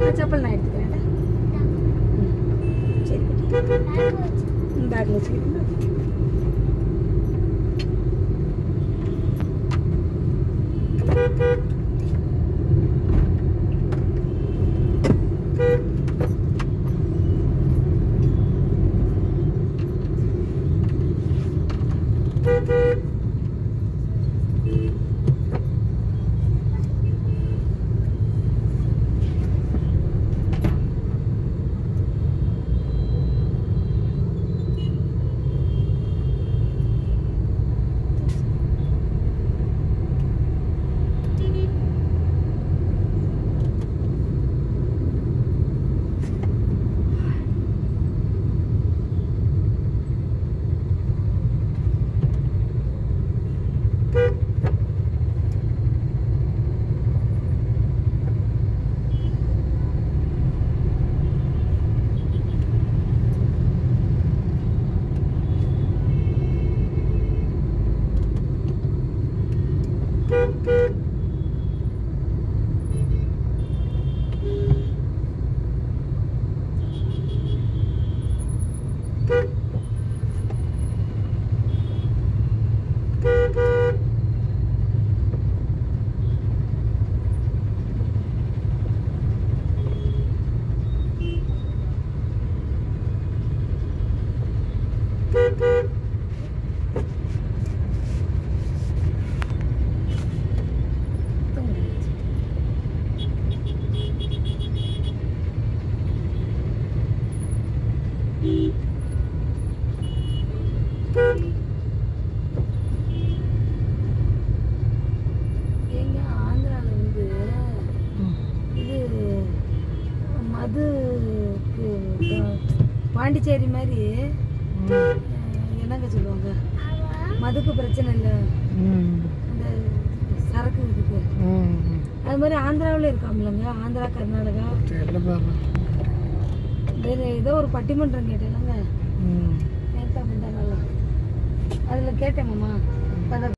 செப்பல் நான் எடுத்துக்கிறேன். சரி பேக்கில் வச்சுக்கிறேன். எங்க ஆந்திராவில் வந்து இது மதுக்கு பாண்டிச்சேரி மாதிரி என்னங்க சொல்லுவாங்க, மதுக்கு பிரச்சனை இல்லை, அந்த சரக்கு இதுக்கு அது மாதிரி ஆந்திராவில் இருக்காமலங்க. ஆந்திரா, கர்நாடகா வேறு ஏதோ ஒரு பட்டிமன்றம் கேட்டேன்லங்க, நேத்தா முந்தா நாளா அதில் கேட்டேன் மாமா.